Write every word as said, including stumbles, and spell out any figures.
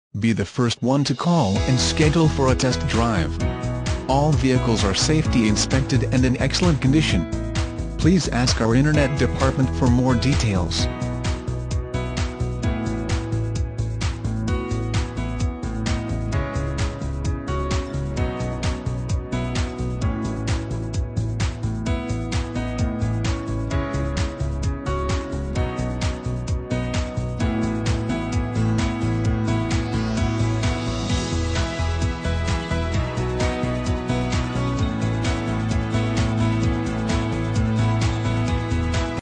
Be the first one to call and schedule for a test drive. All vehicles are safety inspected and in excellent condition. Please ask our Internet department for more details.